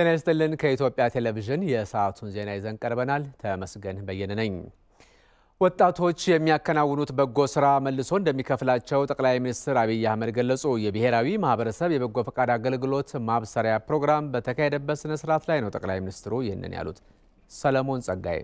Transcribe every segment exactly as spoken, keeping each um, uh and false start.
ጤና ይስጥልን ከኢትዮጵያ ቴሌቪዥን የሰዓቱን ዜና ይዘን ቀርበናል። ተመስገን በየነ ነኝ። ወጣቶች የሚያከናውኑት በጎ ስራ መልሶ እንደሚከፍላቸው ጠቅላይ ሚኒስትር አብይ አህመድ ገለጹ። የብሔራዊ ማህበረሰብ የበጎ ፈቃድ አገልግሎት ማብሰሪያ ፕሮግራም በተካሄደበት ስነ ስርዓት ላይ ነው ጠቅላይ ሚኒስትሩ ይህንን ያሉት። ሰለሞን ጸጋይ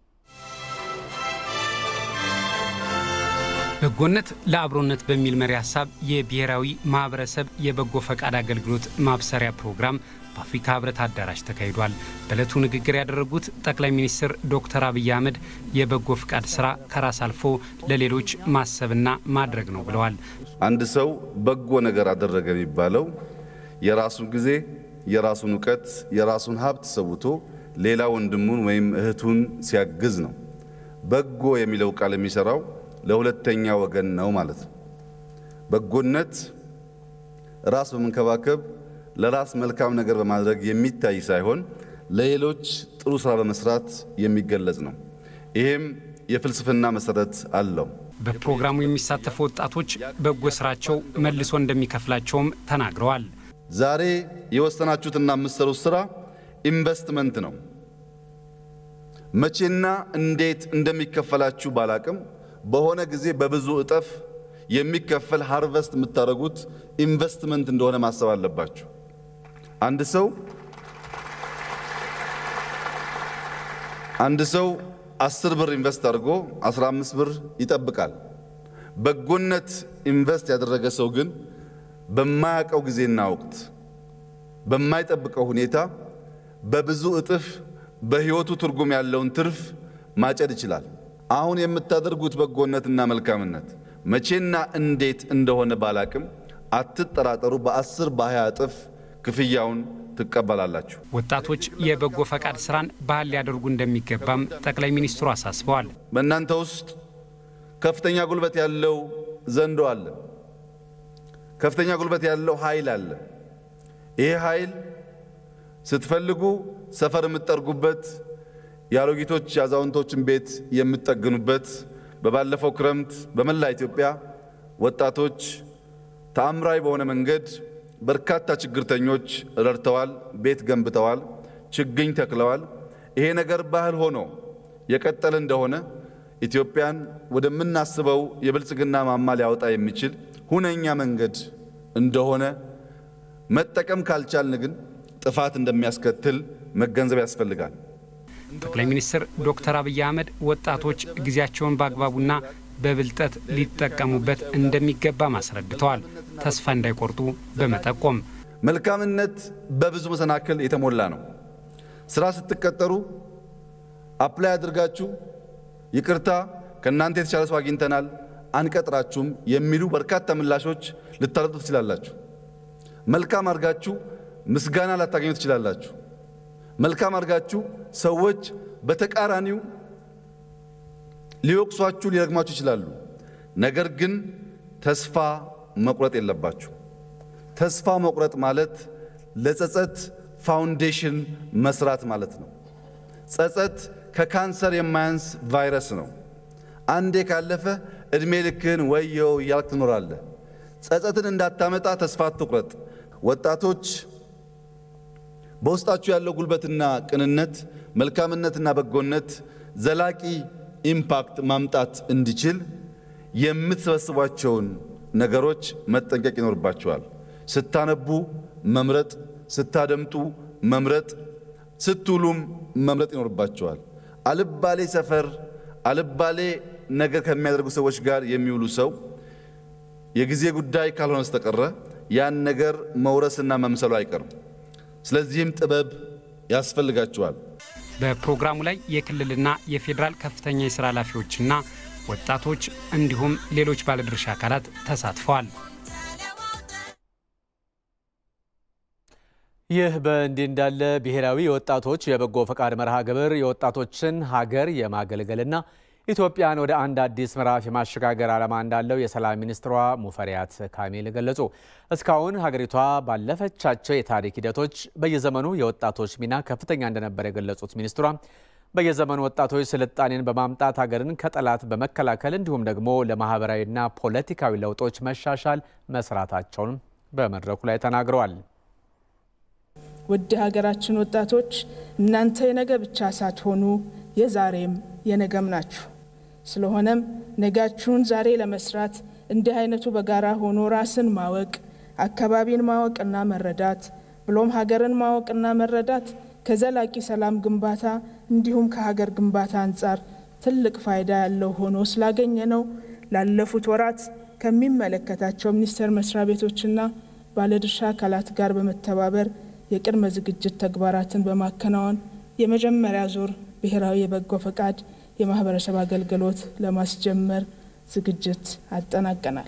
በጎነት ለአብሮነት በሚል መሪ ሐሳብ የብሔራዊ ማህበረሰብ የበጎ ፈቃድ አገልግሎት ማብሰሪያ ፕሮግራም በአፍሪካ ህብረት አዳራሽ ተካሂዷል። በዕለቱ ንግግር ያደረጉት ጠቅላይ ሚኒስትር ዶክተር አብይ አህመድ የበጎ ፈቃድ ስራ ከራስ አልፎ ለሌሎች ማሰብና ማድረግ ነው ብለዋል። አንድ ሰው በጎ ነገር አደረገ የሚባለው የራሱን ጊዜ፣ የራሱን ዕውቀት፣ የራሱን ሀብት ሰውቶ ሌላ ወንድሙን ወይም እህቱን ሲያግዝ ነው። በጎ የሚለው ቃል የሚሰራው ለሁለተኛ ወገን ነው ማለት ነው። በጎነት ራስ በመንከባከብ ለራስ መልካም ነገር በማድረግ የሚታይ ሳይሆን ለሌሎች ጥሩ ስራ በመስራት የሚገለጽ ነው። ይሄም የፍልስፍና መሰረት አለው። በፕሮግራሙ የሚሳተፉ ወጣቶች በጎ ስራቸው መልሶ እንደሚከፍላቸውም ተናግረዋል። ዛሬ የወሰናችሁትና የምትሰሩት ስራ ኢንቨስትመንት ነው። መቼና እንዴት እንደሚከፈላችሁ ባላቅም በሆነ ጊዜ በብዙ እጥፍ የሚከፈል ሃርቨስት የምታደርጉት ኢንቨስትመንት እንደሆነ ማሰብ አለባችሁ። አንድ ሰው አንድ ሰው አስር ብር ኢንቨስት አድርጎ አስራ አምስት ብር ይጠብቃል። በጎነት ኢንቨስት ያደረገ ሰው ግን በማያውቀው ጊዜና ወቅት በማይጠብቀው ሁኔታ በብዙ እጥፍ በህይወቱ ትርጉም ያለውን ትርፍ ማጨድ ይችላል። አሁን የምታደርጉት በጎነትና መልካምነት መቼና እንዴት እንደሆነ ባላቅም አትጠራጠሩ፣ በአስር በሃያ እጥፍ ክፍያውን ትቀበላላችሁ። ወጣቶች የበጎ ፈቃድ ስራን ባህል ሊያደርጉ እንደሚገባም ጠቅላይ ሚኒስትሩ አሳስበዋል። በእናንተ ውስጥ ከፍተኛ ጉልበት ያለው ዘንዶ አለ። ከፍተኛ ጉልበት ያለው ኃይል አለ። ይሄ ኃይል ስትፈልጉ ሰፈር የምትጠርጉበት፣ ያሮጊቶች ያዛውንቶችን ቤት የምትጠግኑበት፣ በባለፈው ክረምት በመላ ኢትዮጵያ ወጣቶች ተአምራዊ በሆነ መንገድ በርካታ ችግርተኞች ረድተዋል፣ ቤት ገንብተዋል፣ ችግኝ ተክለዋል። ይሄ ነገር ባህል ሆኖ የቀጠለ እንደሆነ ኢትዮጵያን ወደምናስበው የብልጽግና ማማ ሊያወጣ የሚችል ሁነኛ መንገድ እንደሆነ መጠቀም ካልቻልን ግን ጥፋት እንደሚያስከትል መገንዘብ ያስፈልጋል። ጠቅላይ ሚኒስትር ዶክተር አብይ አህመድ ወጣቶች ጊዜያቸውን በአግባቡና በብልጠት ሊጠቀሙበት እንደሚገባ ማስረድተዋል። ተስፋ እንዳይቆርጡ በመጠቆም መልካምነት በብዙ መሰናክል የተሞላ ነው። ስራ ስትቀጠሩ አፕላይ አድርጋችሁ ይቅርታ ከናንተ የተሻለ ሰው አግኝተናል አንቀጥራችሁም የሚሉ በርካታ ምላሾች ልታረጡ ትችላላችሁ። መልካም አድርጋችሁ ምስጋና ላታገኙ ትችላላችሁ። መልካም አድርጋችሁ ሰዎች በተቃራኒው ሊወቅሷችሁ ሊረግማችሁ ይችላሉ። ነገር ግን ተስፋ መቁረጥ የለባችሁ። ተስፋ መቁረጥ ማለት ለጸጸት ፋውንዴሽን መስራት ማለት ነው። ጸጸት ከካንሰር የማያንስ ቫይረስ ነው። አንዴ ካለፈ እድሜ ልክን ወየው ያልክ ትኖራለህ። ጸጸትን እንዳታመጣ ተስፋ አትቁረጥ። ወጣቶች በውስጣችሁ ያለው ጉልበትና ቅንነት፣ መልካምነትና በጎነት ዘላቂ ኢምፓክት ማምጣት እንዲችል የምትሰበስቧቸውን ነገሮች መጠንቀቅ ይኖርባቸዋል። ስታነቡ መምረጥ፣ ስታደምጡ መምረጥ፣ ስትውሉም መምረጥ ይኖርባቸዋል። አልባሌ ሰፈር አልባሌ ነገር ከሚያደርጉ ሰዎች ጋር የሚውሉ ሰው የጊዜ ጉዳይ ካልሆነ በስተቀር ያን ነገር መውረስና መምሰሉ አይቀርም። ስለዚህም ጥበብ ያስፈልጋቸዋል። በፕሮግራሙ ላይ የክልልና የፌደራል ከፍተኛ የሥራ ኃላፊዎችና ወጣቶች እንዲሁም ሌሎች ባለድርሻ አካላት ተሳትፈዋል። ይህ በእንዲህ እንዳለ ብሔራዊ የወጣቶች የበጎ ፈቃድ መርሃ ግብር የወጣቶችን ሀገር የማገልገልና ኢትዮጵያን ወደ አንድ አዲስ ምዕራፍ የማሸጋገር ዓላማ እንዳለው የሰላም ሚኒስትሯ ሙፈሪያት ካሚል ገለጹ። እስካሁን ሀገሪቷ ባለፈቻቸው የታሪክ ሂደቶች በየዘመኑ የወጣቶች ሚና ከፍተኛ እንደነበር የገለጹት ሚኒስትሯ በየዘመኑ ወጣቶች ስልጣኔን በማምጣት ሀገርን ከጠላት በመከላከል እንዲሁም ደግሞ ለማህበራዊና ፖለቲካዊ ለውጦች መሻሻል መስራታቸውን በመድረኩ ላይ ተናግረዋል። ውድ ሀገራችን ወጣቶች እናንተ የነገ ብቻ ሳትሆኑ የዛሬም የነገም ናችሁ። ስለሆነም ነጋችሁን ዛሬ ለመስራት እንዲህ አይነቱ በጋራ ሆኖ ራስን ማወቅ፣ አካባቢን ማወቅና መረዳት ብሎም ሀገርን ማወቅና መረዳት ከዘላቂ ሰላም ግንባታ እንዲሁም ከሀገር ግንባታ አንፃር ትልቅ ፋይዳ ያለው ሆኖ ስላገኘ ነው ላለፉት ወራት ከሚመለከታቸው ሚኒስቴር መስሪያ ቤቶችና ባለድርሻ አካላት ጋር በመተባበር የቅድመ ዝግጅት ተግባራትን በማከናወን የመጀመሪያ ዙር ብሔራዊ የበጎ ፈቃድ የማህበረሰብ አገልግሎት ለማስጀመር ዝግጅት አጠናቀናል።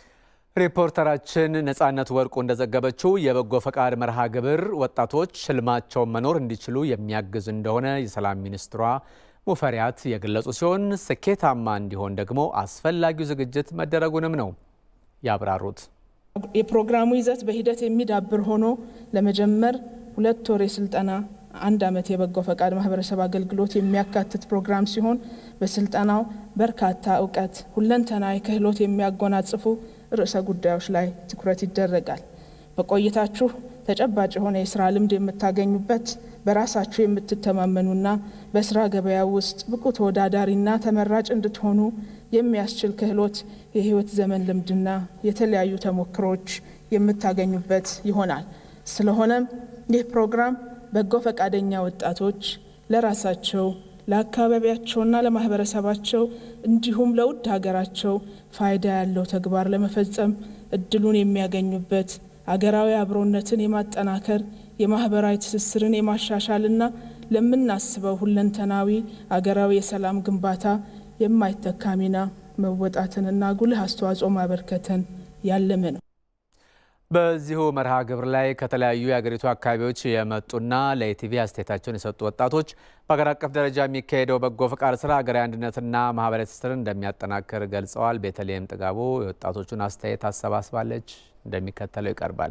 ሪፖርተራችን ነጻነት ወርቁ እንደዘገበችው የበጎ ፈቃድ መርሃ ግብር ወጣቶች ህልማቸውን መኖር እንዲችሉ የሚያግዝ እንደሆነ የሰላም ሚኒስትሯ ሙፈሪያት የገለጹ ሲሆን ስኬታማ እንዲሆን ደግሞ አስፈላጊው ዝግጅት መደረጉንም ነው ያብራሩት። የፕሮግራሙ ይዘት በሂደት የሚዳብር ሆኖ ለመጀመር ሁለት ወር የስልጠና አንድ አመት የበጎ ፈቃድ ማህበረሰብ አገልግሎት የሚያካትት ፕሮግራም ሲሆን በስልጠናው በርካታ ዕውቀት ሁለንተናዊ ክህሎት የሚያጎናጽፉ ርዕሰ ጉዳዮች ላይ ትኩረት ይደረጋል። በቆይታችሁ ተጨባጭ የሆነ የስራ ልምድ የምታገኙበት በራሳችሁ የምትተማመኑና በስራ ገበያ ውስጥ ብቁ ተወዳዳሪና ተመራጭ እንድትሆኑ የሚያስችል ክህሎት የህይወት ዘመን ልምድና የተለያዩ ተሞክሮች የምታገኙበት ይሆናል። ስለሆነም ይህ ፕሮግራም በጎ ፈቃደኛ ወጣቶች ለራሳቸው ለአካባቢያቸውና ለማህበረሰባቸው እንዲሁም ለውድ ሀገራቸው ፋይዳ ያለው ተግባር ለመፈጸም እድሉን የሚያገኙበት አገራዊ አብሮነትን የማጠናከር የማህበራዊ ትስስርን የማሻሻልና ለምናስበው ሁለንተናዊ አገራዊ የሰላም ግንባታ የማይተካ ሚና መወጣትንና ጉልህ አስተዋጽኦ ማበርከትን ያለመ ነው። በዚሁ መርሃ ግብር ላይ ከተለያዩ የአገሪቱ አካባቢዎች የመጡና ለኢቲቪ አስተያየታቸውን የሰጡ ወጣቶች በአገር አቀፍ ደረጃ የሚካሄደው በጎ ፈቃድ ስራ ሀገራዊ አንድነትና ማህበራዊ ትስስርን እንደሚያጠናክር ገልጸዋል። ቤተልሔም ጥጋቡ የወጣቶቹን አስተያየት አሰባስባለች፣ እንደሚከተለው ይቀርባል።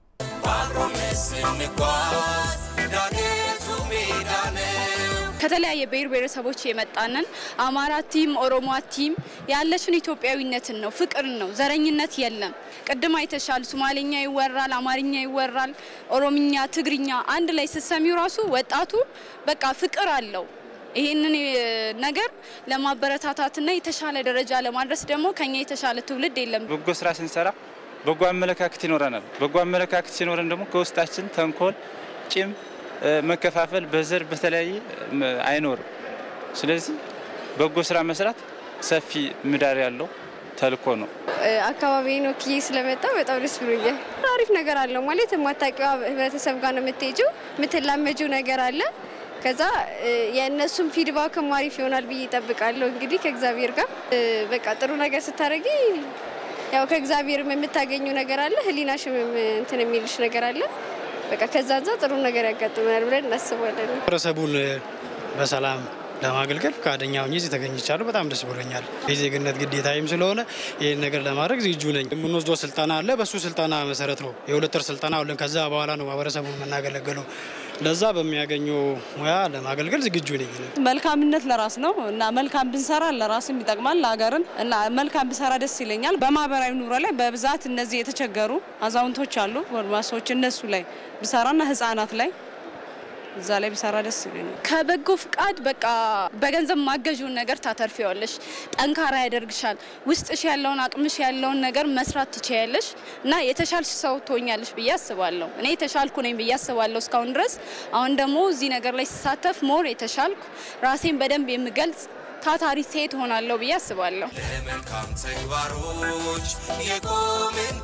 ከተለያየ ብሔር ብሔረሰቦች የመጣነን አማራ ቲም ኦሮሞ ቲም ያለችን ኢትዮጵያዊነትን ነው፣ ፍቅርን ነው፣ ዘረኝነት የለም። ቅድም አይተሻል፣ ሶማሌኛ ይወራል፣ አማርኛ ይወራል፣ ኦሮምኛ፣ ትግርኛ አንድ ላይ ሲሰሚው ራሱ ወጣቱ በቃ ፍቅር አለው። ይሄንን ነገር ለማበረታታትና የተሻለ ደረጃ ለማድረስ ደግሞ ከኛ የተሻለ ትውልድ የለም። በጎ ስራ ስንሰራ በጎ አመለካከት ይኖረናል። በጎ አመለካከት ሲኖረን ደግሞ ከውስጣችን ተንኮል፣ ቂም፣ መከፋፈል በዘር በተለያየ አይኖርም። ስለዚህ በጎ ስራ መስራት ሰፊ ምህዳር ያለው ተልኮ ነው። አካባቢን ወክዬ ስለመጣ በጣም ደስ ብሎኛል። አሪፍ ነገር አለው ማለት የማታውቂው ህብረተሰብ ጋር ነው የምትሄጂው፣ የምትላመጂው ነገር አለ። ከዛ የእነሱም ፊድባክ አሪፍ ይሆናል ብዬ እጠብቃለሁ። እንግዲህ ከእግዚአብሔር ጋር በቃ ጥሩ ነገር ስታረጊ ያው ከእግዚአብሔርም የምታገኙው ነገር አለ፣ ህሊናሽም እንትን የሚልሽ ነገር አለ። በቃ ከዛዛ ጥሩ ነገር ያጋጥመናል ብለን እናስባለን። ህብረተሰቡን በሰላም ለማገልገል ፈቃደኛ ሆኜ እዚህ ተገኝቻለሁ። በጣም ደስ ብሎኛል። የዜግነት ግዴታዬም ስለሆነ ይሄን ነገር ለማድረግ ዝግጁ ነኝ። የምንወስደው ስልጠና አለ። በሱ ስልጠና መሰረት ነው የሁለት ወር ስልጠና አለን። ከዛ በኋላ ነው ማህበረሰቡን የምናገለግለው። ለዛ በሚያገኘው ሙያ ለማገልገል ዝግጁ ነኝ። መልካምነት ለራስ ነው እና መልካም ብንሰራ ለራስም ይጠቅማል፣ ለሀገርን እና መልካም ብንሰራ ደስ ይለኛል። በማህበራዊ ኑሮ ላይ በብዛት እነዚህ የተቸገሩ አዛውንቶች አሉ፣ ጎልማሶች፣ እነሱ ላይ ብሰራና ህፃናት ላይ እዛ ላይ ቢሰራ ደስ ይለኛል። ከበጎ ፍቃድ በቃ በገንዘብ ማገዡን ነገር ታተርፊዋለሽ፣ ጠንካራ ያደርግሻል። ውስጥሽ ያለውን አቅምሽ ያለውን ነገር መስራት ትችያለሽ እና የተሻልሽ ሰው ትሆኛለሽ ብዬ አስባለሁ። እኔ የተሻልኩ ነኝ ብዬ አስባለሁ እስካሁን ድረስ። አሁን ደግሞ እዚህ ነገር ላይ ሲሳተፍ ሞር የተሻልኩ ራሴን በደንብ የምገልጽ ታታሪ ሴት ሆናለሁ ብዬ አስባለሁ። ለመልካም ተግባሮች የቆምን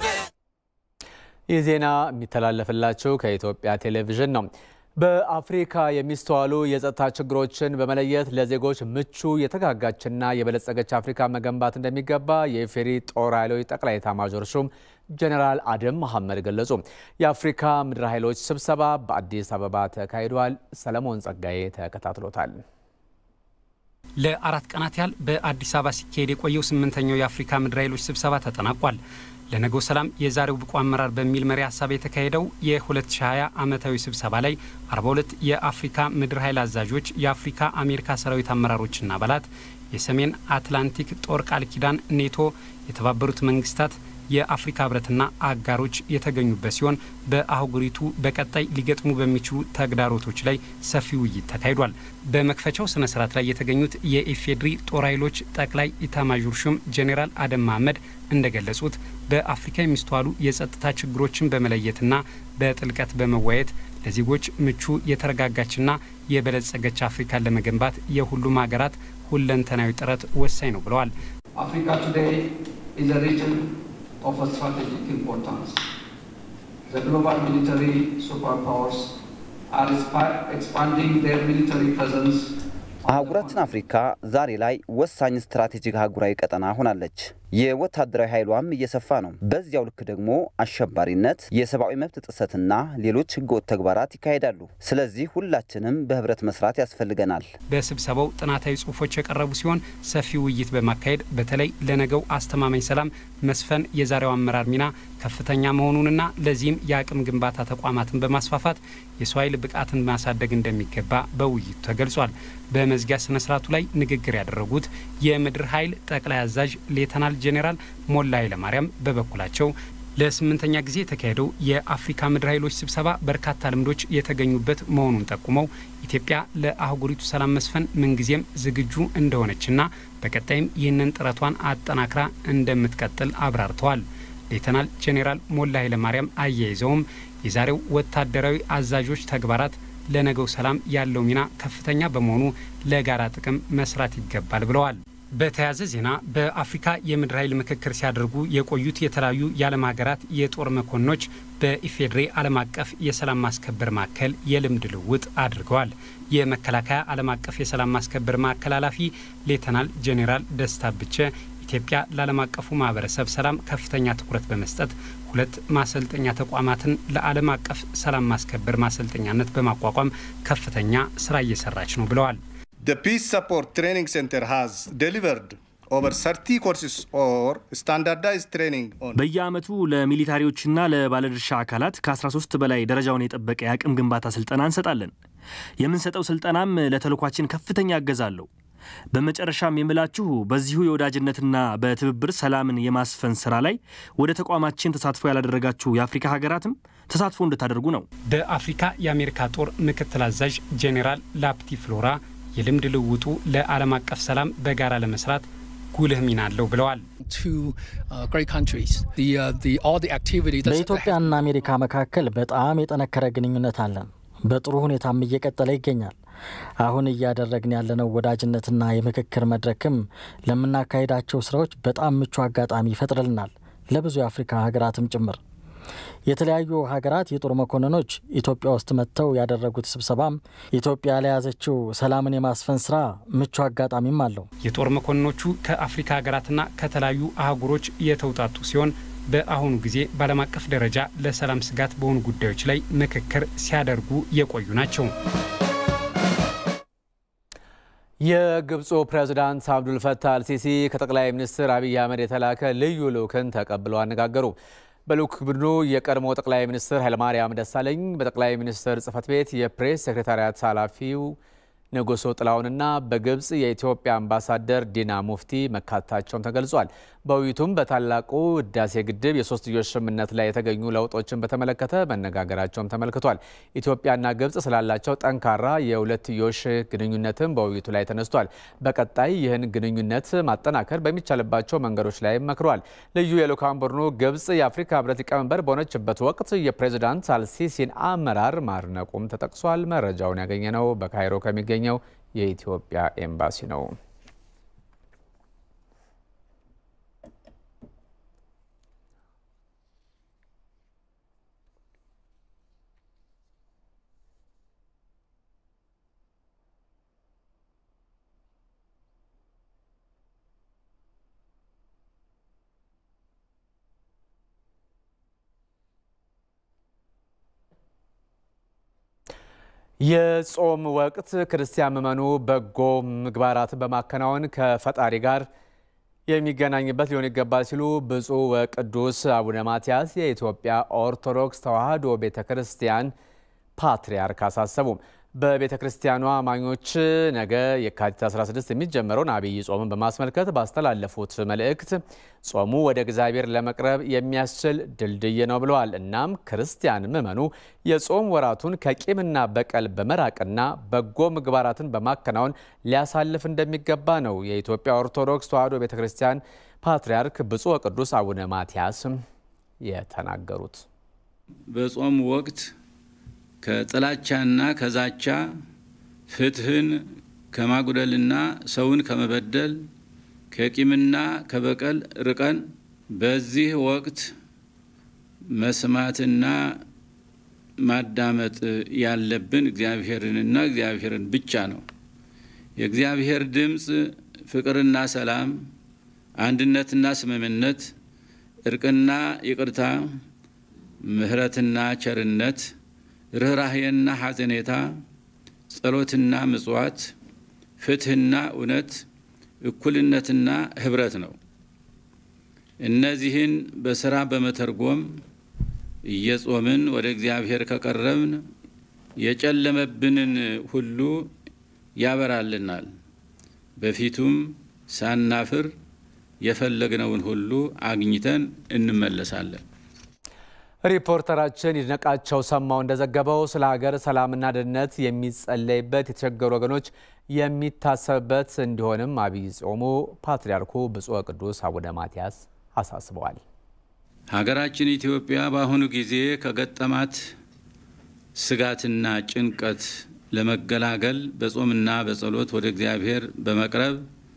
ይህ ዜና የሚተላለፍላችሁ ከኢትዮጵያ ቴሌቪዥን ነው። በአፍሪካ የሚስተዋሉ የጸጥታ ችግሮችን በመለየት ለዜጎች ምቹ የተጋጋችና የበለጸገች አፍሪካ መገንባት እንደሚገባ የኢፌሪ ጦር ኃይሎች ጠቅላይ ኤታማዦር ሹም ጀነራል አደም መሐመድ ገለጹ። የአፍሪካ ምድር ኃይሎች ስብሰባ በአዲስ አበባ ተካሂዷል። ሰለሞን ጸጋዬ ተከታትሎታል። ለአራት ቀናት ያህል በአዲስ አበባ ሲካሄድ የቆየው ስምንተኛው የአፍሪካ ምድር ኃይሎች ስብሰባ ተጠናቋል። ለነገው ሰላም የዛሬው ብቁ አመራር በሚል መሪ ሀሳብ የተካሄደው የ2020 ዓመታዊ ስብሰባ ላይ አርባ ሁለት የአፍሪካ ምድር ኃይል አዛዦች፣ የአፍሪካ አሜሪካ ሰራዊት አመራሮችና አባላት፣ የሰሜን አትላንቲክ ጦር ቃል ኪዳን ኔቶ፣ የተባበሩት መንግስታት፣ የአፍሪካ ህብረትና አጋሮች የተገኙበት ሲሆን በአህጉሪቱ በቀጣይ ሊገጥሙ በሚችሉ ተግዳሮቶች ላይ ሰፊ ውይይት ተካሂዷል። በመክፈቻው ስነ ስርዓት ላይ የተገኙት የኢፌዴሪ ጦር ኃይሎች ጠቅላይ ኢታማዦር ሹም ጄኔራል አደም መሐመድ እንደገለጹት በአፍሪካ የሚስተዋሉ የጸጥታ ችግሮችን በመለየትና በጥልቀት በመወያየት ለዜጎች ምቹ የተረጋጋችና የበለጸገች አፍሪካን ለመገንባት የሁሉም ሀገራት ሁለንተናዊ ጥረት ወሳኝ ነው ብለዋል። Africa today is a region of a strategic importance. The global military superpowers are expanding their military presence. አህጉራችን አፍሪካ ዛሬ ላይ ወሳኝ ስትራቴጂክ አህጉራዊ ቀጠና ሆናለች። የወታደራዊ ኃይሏም እየሰፋ ነው። በዚያው ልክ ደግሞ አሸባሪነት፣ የሰብአዊ መብት ጥሰትና ሌሎች ህገወጥ ተግባራት ይካሄዳሉ። ስለዚህ ሁላችንም በህብረት መስራት ያስፈልገናል። በስብሰባው ጥናታዊ ጽሁፎች የቀረቡ ሲሆን ሰፊ ውይይት በማካሄድ በተለይ ለነገው አስተማማኝ ሰላም መስፈን የዛሬው አመራር ሚና ከፍተኛ መሆኑንና ለዚህም የአቅም ግንባታ ተቋማትን በማስፋፋት የሰው ኃይል ብቃትን ማሳደግ እንደሚገባ በውይይቱ ተገልጿል። በመዝጊያ ስነ ስርዓቱ ላይ ንግግር ያደረጉት የምድር ኃይል ጠቅላይ አዛዥ ሌተናል ጄኔራል ሞላ ኃይለማርያም በበኩላቸው ለስምንተኛ ጊዜ የተካሄደው የአፍሪካ ምድር ኃይሎች ስብሰባ በርካታ ልምዶች የተገኙበት መሆኑን ጠቁመው ኢትዮጵያ ለአህጉሪቱ ሰላም መስፈን ምንጊዜም ዝግጁ እንደሆነችና በቀጣይም ይህንን ጥረቷን አጠናክራ እንደምትቀጥል አብራርተዋል። ሌተናል ጄኔራል ሞላ ኃይለማርያም አያይዘውም የዛሬው ወታደራዊ አዛዦች ተግባራት ለነገው ሰላም ያለው ሚና ከፍተኛ በመሆኑ ለጋራ ጥቅም መስራት ይገባል ብለዋል። በተያያዘ ዜና በአፍሪካ የምድር ኃይል ምክክር ሲያደርጉ የቆዩት የተለያዩ የዓለም ሀገራት የጦር መኮንኖች በኢፌዴሪ ዓለም አቀፍ የሰላም ማስከበር ማዕከል የልምድ ልውውጥ አድርገዋል። የመከላከያ ዓለም አቀፍ የሰላም ማስከበር ማዕከል ኃላፊ ሌተናል ጄኔራል ደስታ ብቸ ኢትዮጵያ ለዓለም አቀፉ ማህበረሰብ ሰላም ከፍተኛ ትኩረት በመስጠት ሁለት ማሰልጠኛ ተቋማትን ለዓለም አቀፍ ሰላም ማስከበር ማሰልጠኛነት በማቋቋም ከፍተኛ ስራ እየሰራች ነው ብለዋል። The Peace Support Training Center has delivered over thirty courses or standardized training on በየዓመቱ ለሚሊታሪዎችና ለባለድርሻ አካላት ከ13 በላይ ደረጃውን የጠበቀ የአቅም ግንባታ ስልጠና እንሰጣለን። የምንሰጠው ስልጠናም ለተልኳችን ከፍተኛ ያገዛለው። በመጨረሻም የምላችሁ በዚሁ የወዳጅነትና በትብብር ሰላምን የማስፈን ስራ ላይ ወደ ተቋማችን ተሳትፎ ያላደረጋችሁ የአፍሪካ ሀገራትም ተሳትፎ እንድታደርጉ ነው። በአፍሪካ የአሜሪካ ጦር ምክትል አዛዥ ጄኔራል ላፕቲ ፍሎራ የልምድ ልውውጡ ለዓለም አቀፍ ሰላም በጋራ ለመስራት ጉልህ ሚና አለው ብለዋል። በኢትዮጵያና አሜሪካ መካከል በጣም የጠነከረ ግንኙነት አለን። በጥሩ ሁኔታም እየቀጠለ ይገኛል። አሁን እያደረግን ያለነው ወዳጅነትና የምክክር መድረክም ለምናካሄዳቸው ስራዎች በጣም ምቹ አጋጣሚ ይፈጥርልናል፣ ለብዙ የአፍሪካ ሀገራትም ጭምር። የተለያዩ ሀገራት የጦር መኮንኖች ኢትዮጵያ ውስጥ መጥተው ያደረጉት ስብሰባም ኢትዮጵያ ለያዘችው ሰላምን የማስፈን ስራ ምቹ አጋጣሚም አለው። የጦር መኮንኖቹ ከአፍሪካ ሀገራትና ከተለያዩ አህጉሮች የተውጣጡ ሲሆን በአሁኑ ጊዜ በዓለም አቀፍ ደረጃ ለሰላም ስጋት በሆኑ ጉዳዮች ላይ ምክክር ሲያደርጉ የቆዩ ናቸው። የግብፁ ፕሬዝዳንት አብዱል ፈታህ አልሲሲ ከጠቅላይ ሚኒስትር አብይ አህመድ የተላከ ልዩ ልኡክን ተቀብለው አነጋገሩ። በልኡክ ቡድኑ የቀድሞ ጠቅላይ ሚኒስትር ኃይለማርያም ደሳለኝ፣ በጠቅላይ ሚኒስትር ጽህፈት ቤት የፕሬስ ሴክሬታሪያት ኃላፊው ንጉሱ ጥላውንና በግብጽ የኢትዮጵያ አምባሳደር ዲና ሙፍቲ መካተታቸውም ተገልጿል። በውይይቱም በታላቁ ህዳሴ ግድብ የሶስትዮሽ ስምምነት ላይ የተገኙ ለውጦችን በተመለከተ መነጋገራቸውም ተመልክቷል። ኢትዮጵያና ግብጽ ስላላቸው ጠንካራ የሁለትዮሽ ግንኙነትም በውይይቱ ላይ ተነስቷል። በቀጣይ ይህን ግንኙነት ማጠናከር በሚቻልባቸው መንገዶች ላይ መክሯል። ልዩ የልኡካን ቡድኑ ግብጽ የአፍሪካ ህብረት ሊቀመንበር በሆነችበት ወቅት የፕሬዝዳንት አልሲሲን አመራር ማድነቁም ተጠቅሷል። መረጃውን ያገኘነው በካይሮ ከሚገኘው የኢትዮጵያ ኤምባሲ ነው። የጾም ወቅት ክርስቲያን ምዕመኑ በጎ ምግባራት በማከናወን ከፈጣሪ ጋር የሚገናኝበት ሊሆን ይገባል ሲሉ ብፁዕ ወቅዱስ አቡነ ማትያስ የኢትዮጵያ ኦርቶዶክስ ተዋሕዶ ቤተክርስቲያን ፓትርያርክ አሳሰቡ። በቤተ ክርስቲያኗ አማኞች ነገ የካቲት አስራ ስድስት የሚጀመረውን አብይ ጾምን በማስመልከት ባስተላለፉት መልእክት ጾሙ ወደ እግዚአብሔር ለመቅረብ የሚያስችል ድልድይ ነው ብለዋል። እናም ክርስቲያን ምዕመኑ የጾም ወራቱን ከቂምና በቀል በመራቅና በጎ ምግባራትን በማከናወን ሊያሳልፍ እንደሚገባ ነው የኢትዮጵያ ኦርቶዶክስ ተዋሕዶ ቤተ ክርስቲያን ፓትርያርክ ብፁዕ ወቅዱስ አቡነ ማትያስ የተናገሩት። በጾም ወቅት ከጥላቻና ከዛቻ ፍትህን ከማጉደልና ሰውን ከመበደል ከቂምና ከበቀል ርቀን በዚህ ወቅት መስማትና ማዳመጥ ያለብን እግዚአብሔርንና እግዚአብሔርን ብቻ ነው። የእግዚአብሔር ድምጽ ፍቅርና ሰላም፣ አንድነትና ስምምነት፣ እርቅና ይቅርታ፣ ምህረትና ቸርነት፣ ርህራሄና ሐዘኔታ፣ ጸሎትና ምጽዋት፣ ፍትህና እውነት፣ እኩልነትና ህብረት ነው። እነዚህን በሥራ በመተርጎም እየጾምን ወደ እግዚአብሔር ከቀረብን የጨለመብንን ሁሉ ያበራልናል። በፊቱም ሳናፍር የፈለግነውን ሁሉ አግኝተን እንመለሳለን። ሪፖርተራችን ይድነቃቸው ሰማው እንደዘገበው ስለ ሀገር ሰላምና ደህንነት የሚጸለይበት የተቸገሩ ወገኖች የሚታሰብበት እንዲሆንም አብይ ጾሙ ፓትርያርኩ ብፁዕ ወቅዱስ አቡነ ማትያስ አሳስበዋል። ሀገራችን ኢትዮጵያ በአሁኑ ጊዜ ከገጠማት ስጋትና ጭንቀት ለመገላገል በጾምና በጸሎት ወደ እግዚአብሔር በመቅረብ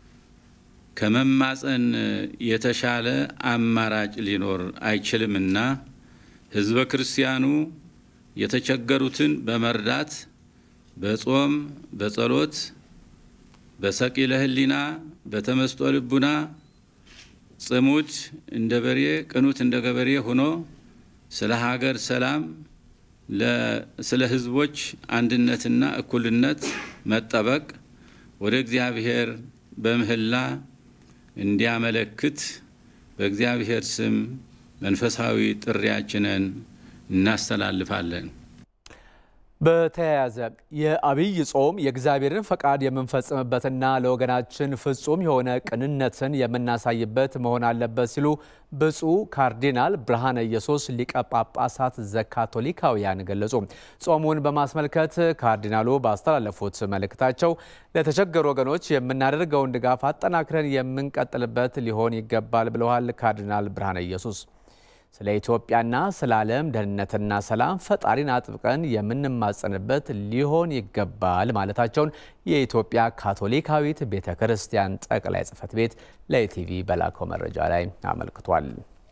ከመማፀን የተሻለ አማራጭ ሊኖር አይችልምና ህዝበ ክርስቲያኑ የተቸገሩትን በመርዳት በጾም በጸሎት በሰቂለ ህሊና በተመስጦ ልቡና ጽሙድ እንደ በሬ ቅኑት እንደ ገበሬ ሆኖ ስለ ሀገር ሰላም ስለ ህዝቦች አንድነትና እኩልነት መጠበቅ ወደ እግዚአብሔር በምህላ እንዲያመለክት በእግዚአብሔር ስም መንፈሳዊ ጥሪያችንን እናስተላልፋለን። በተያያዘ የአብይ ጾም የእግዚአብሔርን ፈቃድ የምንፈጽምበትና ለወገናችን ፍጹም የሆነ ቅንነትን የምናሳይበት መሆን አለበት ሲሉ ብፁዕ ካርዲናል ብርሃነ ኢየሱስ ሊቀ ጳጳሳት ዘካቶሊካውያን ገለጹ። ጾሙን በማስመልከት ካርዲናሉ ባስተላለፉት መልእክታቸው ለተቸገሩ ወገኖች የምናደርገውን ድጋፍ አጠናክረን የምንቀጥልበት ሊሆን ይገባል ብለዋል። ካርዲናል ብርሃነ ኢየሱስ ስለ ኢትዮጵያና ስለ ዓለም ደህንነትና ሰላም ፈጣሪን አጥብቀን የምንማጸንበት ሊሆን ይገባል ማለታቸውን የኢትዮጵያ ካቶሊካዊት ቤተክርስቲያን ጠቅላይ ጽሕፈት ቤት ለኢቲቪ በላከው መረጃ ላይ አመልክቷል።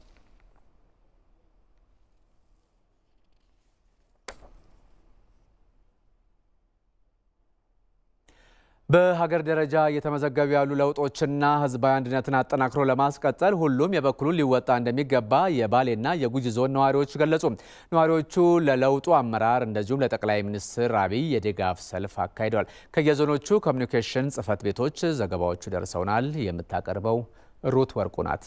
በሀገር ደረጃ የተመዘገቡ ያሉ ለውጦችና ህዝባዊ አንድነትን አጠናክሮ ለማስቀጠል ሁሉም የበኩሉን ሊወጣ እንደሚገባ የባሌና የጉጂ ዞን ነዋሪዎች ገለጹ። ነዋሪዎቹ ለለውጡ አመራር እንደዚሁም ለጠቅላይ ሚኒስትር አብይ የድጋፍ ሰልፍ አካሂደዋል። ከየዞኖቹ ኮሚኒኬሽን ጽሕፈት ቤቶች ዘገባዎቹ ደርሰውናል። የምታቀርበው ሩት ወርቁ ናት።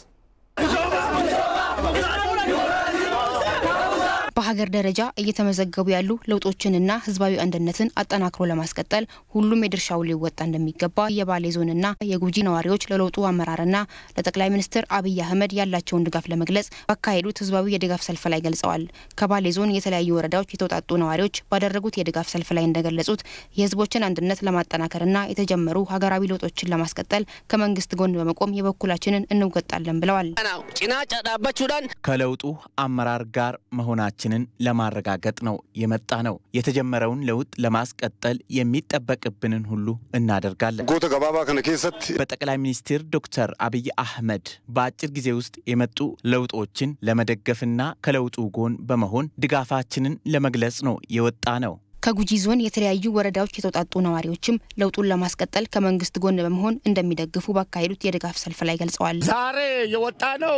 በሀገር ደረጃ እየተመዘገቡ ያሉ ለውጦችንና ህዝባዊ አንድነትን አጠናክሮ ለማስቀጠል ሁሉም የድርሻውን ሊወጣ እንደሚገባ የባሌ ዞንና የጉጂ ነዋሪዎች ለለውጡ አመራርና ለጠቅላይ ሚኒስትር አብይ አህመድ ያላቸውን ድጋፍ ለመግለጽ ባካሄዱት ህዝባዊ የድጋፍ ሰልፍ ላይ ገልጸዋል። ከባሌ ዞን የተለያዩ ወረዳዎች የተውጣጡ ነዋሪዎች ባደረጉት የድጋፍ ሰልፍ ላይ እንደገለጹት የህዝቦችን አንድነት ለማጠናከርና የተጀመሩ ሀገራዊ ለውጦችን ለማስቀጠል ከመንግስት ጎን በመቆም የበኩላችንን እንወጣለን ብለዋል። ከለውጡ አመራር ጋር መሆናችን ለማረጋገጥ ነው የመጣ ነው። የተጀመረውን ለውጥ ለማስቀጠል የሚጠበቅብንን ሁሉ እናደርጋለን። በጠቅላይ ሚኒስትር ዶክተር አብይ አህመድ በአጭር ጊዜ ውስጥ የመጡ ለውጦችን ለመደገፍና ከለውጡ ጎን በመሆን ድጋፋችንን ለመግለጽ ነው የወጣ ነው። ከጉጂ ዞን የተለያዩ ወረዳዎች የተውጣጡ ነዋሪዎችም ለውጡን ለማስቀጠል ከመንግስት ጎን በመሆን እንደሚደግፉ ባካሄዱት የድጋፍ ሰልፍ ላይ ገልጸዋል። ዛሬ የወጣ ነው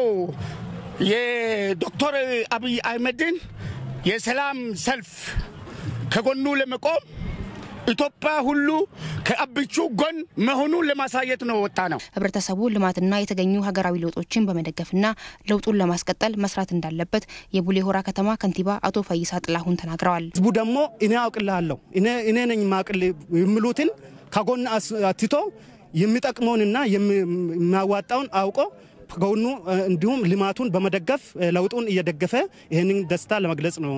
የዶክተር አብይ አህመድን የሰላም ሰልፍ ከጎኑ ለመቆም ኢትዮጵያ ሁሉ ከአብቹ ጎን መሆኑን ለማሳየት ነው ወጣ ነው። ህብረተሰቡ ልማትና የተገኙ ሀገራዊ ለውጦችን በመደገፍና ለውጡን ለማስቀጠል መስራት እንዳለበት የቡሌ ሆራ ከተማ ከንቲባ አቶ ፈይሳ ጥላሁን ተናግረዋል። ህዝቡ ደግሞ እኔ አውቅልሃለሁ እኔ እኔ ነኝ ማቅል የሚሉትን ከጎን አትቶ የሚጠቅመውንና የሚያዋጣውን አውቆ ከጎኑ እንዲሁም ልማቱን በመደገፍ ለውጡን እየደገፈ ይሄንን ደስታ ለመግለጽ ነው።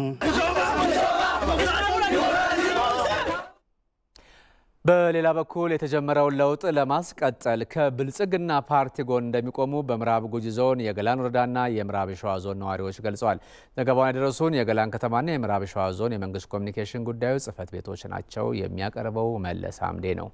በሌላ በኩል የተጀመረውን ለውጥ ለማስቀጠል ከብልጽግና ፓርቲ ጎን እንደሚቆሙ በምዕራብ ጉጂ ዞን የገላን ወረዳና የምዕራብ ሸዋ ዞን ነዋሪዎች ገልጸዋል። ዘገባውን ያደረሱን የገላን ከተማና የምዕራብ ሸዋ ዞን የመንግስት ኮሚኒኬሽን ጉዳዮች ጽህፈት ቤቶች ናቸው። የሚያቀርበው መለስ አምዴ ነው።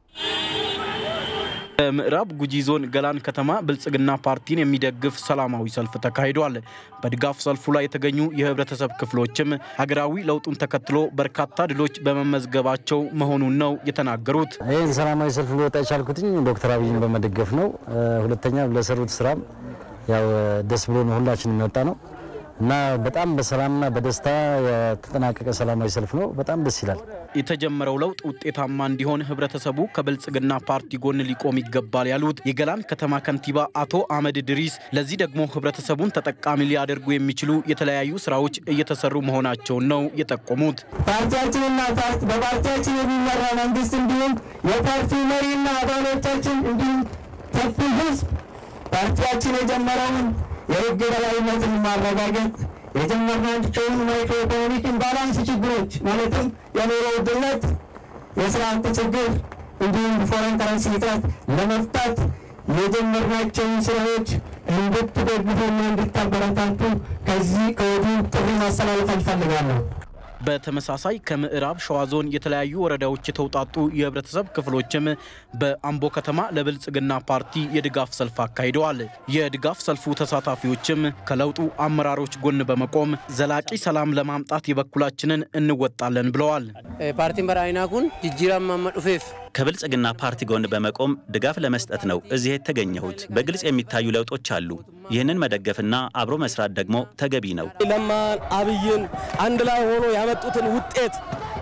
በምዕራብ ጉጂ ዞን ገላን ከተማ ብልጽግና ፓርቲን የሚደግፍ ሰላማዊ ሰልፍ ተካሂዷል። በድጋፍ ሰልፉ ላይ የተገኙ የህብረተሰብ ክፍሎችም ሀገራዊ ለውጡን ተከትሎ በርካታ ድሎች በመመዝገባቸው መሆኑን ነው የተናገሩት። ይህን ሰላማዊ ሰልፍ ሊወጣ የቻልኩትኝ ዶክተር አብይን በመደገፍ ነው። ሁለተኛ ለሰሩት ስራም ያው ደስ ብሎን ሁላችንም የወጣ ነው እና በጣም በሰላምና በደስታ የተጠናቀቀ ሰላማዊ ሰልፍ ነው። በጣም ደስ ይላል። የተጀመረው ለውጥ ውጤታማ እንዲሆን ህብረተሰቡ ከብልጽግና ፓርቲ ጎን ሊቆም ይገባል ያሉት የገላን ከተማ ከንቲባ አቶ አህመድ ድሪስ ለዚህ ደግሞ ህብረተሰቡን ተጠቃሚ ሊያደርጉ የሚችሉ የተለያዩ ስራዎች እየተሰሩ መሆናቸውን ነው የጠቆሙት። ፓርቲያችንና በፓርቲያችን የሚመራ መንግስት እንዲሁም የፓርቲው መሪና አባሎቻችን እንዲሁም ሰፊ ህዝብ ፓርቲያችን የጀመረውን የህግ የበላይነትን ማረጋገጥ የጀመርናቸውን ማይክሮ ኢኮኖሚክ ኢምባላንስ ችግሮች ማለትም የኑሮ ውድነት፣ የስራ አጥ ችግር እንዲሁም ፎሬን ከረንሲ እጥረት ለመፍታት የጀመርናቸውን ስራዎች እንድትደግፉና እንድታበረታቱ ከዚህ ከወዲሁ ጥሪ ማስተላለፍ እፈልጋለሁ። በተመሳሳይ ከምዕራብ ሸዋ ዞን የተለያዩ ወረዳዎች የተውጣጡ የህብረተሰብ ክፍሎችም በአምቦ ከተማ ለብልጽግና ፓርቲ የድጋፍ ሰልፍ አካሂደዋል። የድጋፍ ሰልፉ ተሳታፊዎችም ከለውጡ አመራሮች ጎን በመቆም ዘላቂ ሰላም ለማምጣት የበኩላችንን እንወጣለን ብለዋል። ፓርቲን በራይናኩን ጅጅራም ማመዱፌፍ ከብልጽግና ፓርቲ ጎን በመቆም ድጋፍ ለመስጠት ነው እዚህ የተገኘሁት። በግልጽ የሚታዩ ለውጦች አሉ። ይህንን መደገፍና አብሮ መስራት ደግሞ ተገቢ ነው። ለማን አብይን አንድ ላይ ሆኖ ያመጡትን ውጤት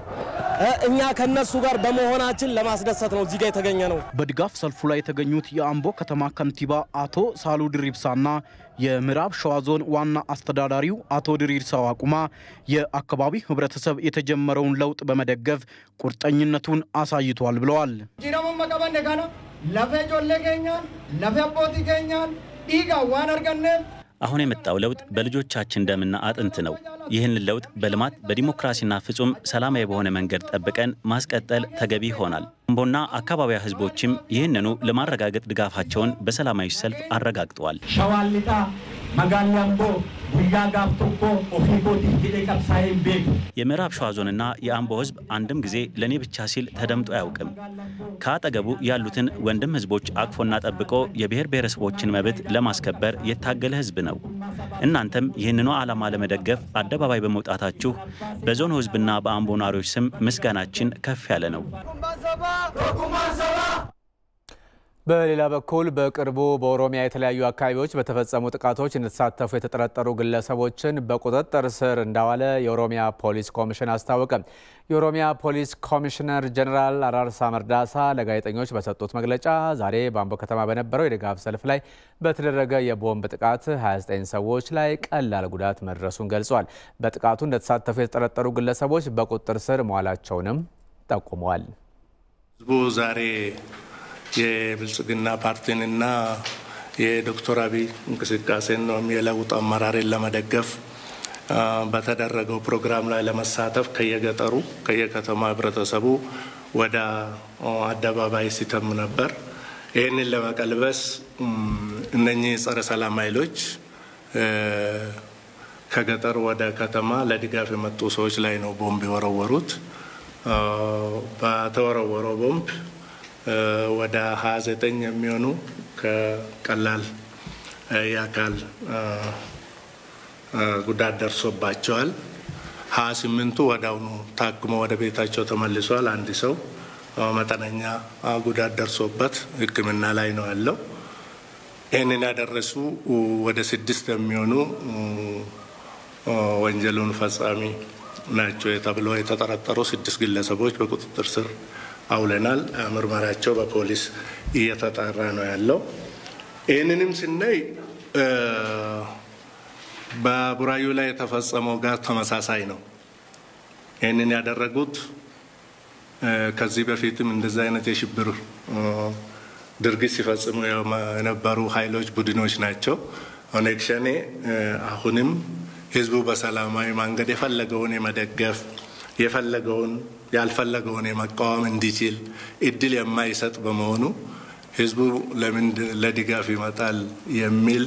እኛ ከነሱ ጋር በመሆናችን ለማስደሰት ነው እዚህ ጋር የተገኘ ነው። በድጋፍ ሰልፉ ላይ የተገኙት የአምቦ ከተማ ከንቲባ አቶ ሳሉ ድሪብሳና የምዕራብ ሸዋ ዞን ዋና አስተዳዳሪው አቶ ድሪር ሰዋቁማ የአካባቢ ህብረተሰብ የተጀመረውን ለውጥ በመደገፍ ቁርጠኝነቱን አሳይቷል ብለዋል። ጂራሙ መቀበን ደጋና ለፈጆለ ገኛን ለፈቦቲ ገኛን ዲጋ ዋን አርገነ አሁን የመጣው ለውጥ በልጆቻችን ደምና አጥንት ነው። ይህን ለውጥ በልማት በዲሞክራሲና ፍጹም ሰላማዊ በሆነ መንገድ ጠብቀን ማስቀጠል ተገቢ ይሆናል። አምቦና አካባቢያ ህዝቦችም ይህንኑ ለማረጋገጥ ድጋፋቸውን በሰላማዊ ሰልፍ አረጋግጠዋል። ሸዋሊጣ መጋሊያምቦ ጉያ ጋፍቶኮ ኦፊኮቲ ዲቀብሳይም ቤት የምዕራብ ሸዋ ዞንና የአምቦ ህዝብ አንድም ጊዜ ለኔ ብቻ ሲል ተደምጦ አያውቅም። ከአጠገቡ ያሉትን ወንድም ህዝቦች አቅፎና ጠብቆ የብሔር ብሔረሰቦችን መብት ለማስከበር የታገለ ህዝብ ነው። እናንተም ይህንኑ ዓላማ ለመደገፍ አደባባይ በመውጣታችሁ በዞን ህዝብና በአምቦ ነዋሪዎች ስም ምስጋናችን ከፍ ያለ ነው። በሌላ በኩል በቅርቡ በኦሮሚያ የተለያዩ አካባቢዎች በተፈጸሙ ጥቃቶች እንደተሳተፉ የተጠረጠሩ ግለሰቦችን በቁጥጥር ስር እንዳዋለ የኦሮሚያ ፖሊስ ኮሚሽን አስታወቀ። የኦሮሚያ ፖሊስ ኮሚሽነር ጀነራል አራርሳ መርዳሳ ለጋዜጠኞች በሰጡት መግለጫ ዛሬ በአምቦ ከተማ በነበረው የድጋፍ ሰልፍ ላይ በተደረገ የቦምብ ጥቃት ሃያ ዘጠኝ ሰዎች ላይ ቀላል ጉዳት መድረሱን ገልጿል። በጥቃቱ እንደተሳተፉ የተጠረጠሩ ግለሰቦች በቁጥጥር ስር መዋላቸውንም ጠቁመዋል። ህዝቡ ዛሬ የብልጽግና ፓርቲንና የዶክተር አብይ እንቅስቃሴን ነው የለውጥ አመራርን ለመደገፍ በተደረገው ፕሮግራም ላይ ለመሳተፍ ከየገጠሩ ከየከተማ ህብረተሰቡ ወደ አደባባይ ሲተም ነበር። ይህንን ለመቀልበስ እነኚህ ጸረ ሰላም ኃይሎች ከገጠር ወደ ከተማ ለድጋፍ የመጡ ሰዎች ላይ ነው ቦምብ የወረወሩት። በተወረወረው ቦምብ ወደ ሃያ ዘጠኝ የሚሆኑ ከቀላል የአካል ጉዳት ደርሶባቸዋል። ሃያ ስምንቱ ወዳውኑ ታክሞ ወደ ቤታቸው ተመልሷል። አንድ ሰው መጠነኛ ጉዳት ደርሶበት ሕክምና ላይ ነው ያለው። ይህንን ያደረሱ ወደ ስድስት የሚሆኑ ወንጀሉን ፈጻሚ ናቸው ተብለው የተጠረጠሩ ስድስት ግለሰቦች በቁጥጥር ስር አውለናል። ምርመራቸው በፖሊስ እየተጣራ ነው ያለው። ይህንንም ስናይ በቡራዩ ላይ የተፈጸመው ጋር ተመሳሳይ ነው። ይህንን ያደረጉት ከዚህ በፊትም እንደዚህ አይነት የሽብር ድርጊት ሲፈጽሙ የነበሩ ኃይሎች ቡድኖች ናቸው። ኦነግ ሸኔ አሁንም ህዝቡ በሰላማዊ መንገድ የፈለገውን የመደገፍ የፈለገውን ያልፈለገውን የመቃወም እንዲችል እድል የማይሰጥ በመሆኑ ህዝቡ ለምን ለድጋፍ ይመጣል የሚል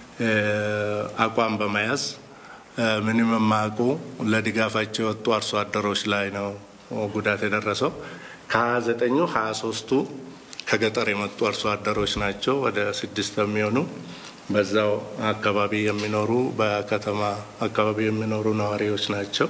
አቋም በመያዝ ምንም የማያውቁ ለድጋፋቸው የወጡ አርሶ አደሮች ላይ ነው ጉዳት የደረሰው። ከሀያ ዘጠኙ ሀያ ሶስቱ ከገጠር የመጡ አርሶ አደሮች ናቸው። ወደ ስድስት የሚሆኑ በዛው አካባቢ የሚኖሩ በከተማ አካባቢ የሚኖሩ ነዋሪዎች ናቸው።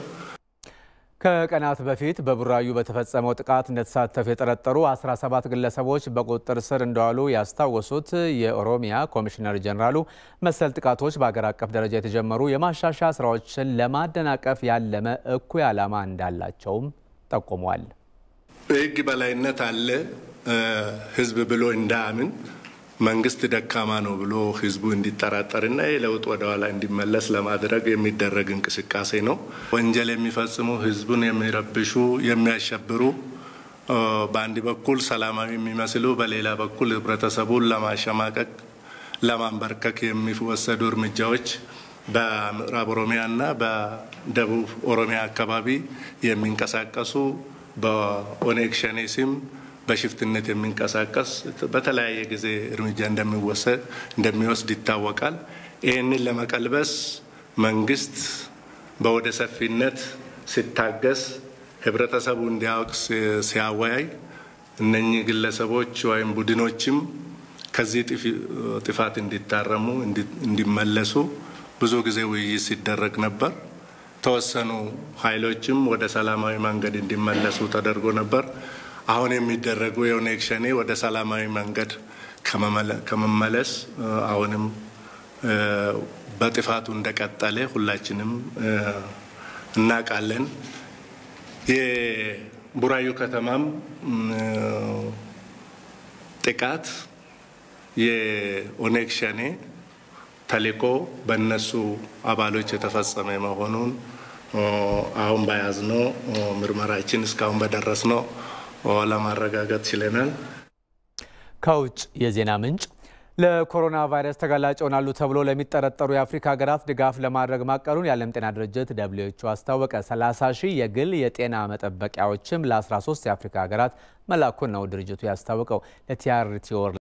ከቀናት በፊት በቡራዩ በተፈጸመው ጥቃት እንደተሳተፉ የጠረጠሩ አስራ ሰባት ግለሰቦች በቁጥጥር ስር እንደዋሉ ያስታወሱት የኦሮሚያ ኮሚሽነር ጀነራሉ መሰል ጥቃቶች በአገር አቀፍ ደረጃ የተጀመሩ የማሻሻያ ስራዎችን ለማደናቀፍ ያለመ እኩይ ዓላማ እንዳላቸውም ጠቁመዋል። ህግ በላይነት አለ ህዝብ ብሎ እንዳያምን መንግስት ደካማ ነው ብሎ ህዝቡ እንዲጠራጠርና የለውጥ ወደ ኋላ እንዲመለስ ለማድረግ የሚደረግ እንቅስቃሴ ነው። ወንጀል የሚፈጽሙ ህዝቡን የሚረብሹ የሚያሸብሩ በአንድ በኩል ሰላማዊ የሚመስሉ በሌላ በኩል ህብረተሰቡን ለማሸማቀቅ ለማንበርከክ የሚወሰዱ እርምጃዎች በምዕራብ ኦሮሚያና በደቡብ ኦሮሚያ አካባቢ የሚንቀሳቀሱ በኦነግ ሸኔ ስም በሽፍትነት የሚንቀሳቀስ በተለያየ ጊዜ እርምጃ እንደሚወሰድ እንደሚወስድ ይታወቃል። ይህንን ለመቀልበስ መንግስት በወደ ሰፊነት ሲታገስ ህብረተሰቡ እንዲያውቅ ሲያወያይ እነኚህ ግለሰቦች ወይም ቡድኖችም ከዚህ ጥፋት እንዲታረሙ እንዲመለሱ ብዙ ጊዜ ውይይት ሲደረግ ነበር። ተወሰኑ ኃይሎችም ወደ ሰላማዊ መንገድ እንዲመለሱ ተደርጎ ነበር። አሁን የሚደረጉ የኦነግ ሸኔ ወደ ሰላማዊ መንገድ ከመመለስ አሁንም በጥፋቱ እንደቀጠለ ሁላችንም እናውቃለን። የቡራዩ ከተማም ጥቃት የኦነግ ሸኔ ተልዕኮ በእነሱ አባሎች የተፈጸመ መሆኑን አሁን በያዝነው ምርመራችን እስካሁን በደረስነው ለማረጋገጥ ችለናል። ከውጭ የዜና ምንጭ ለኮሮና ቫይረስ ተጋላጭ ይሆናሉ ተብሎ ለሚጠረጠሩ የአፍሪካ ሀገራት ድጋፍ ለማድረግ ማቀዱን የዓለም ጤና ድርጅት ደብሊው ኤች ኦ አስታወቀ። ሰላሳ ሺህ የግል የጤና መጠበቂያዎችም ለ13 የአፍሪካ ሀገራት መላኩን ነው ድርጅቱ ያስታወቀው። ለቲአርቲ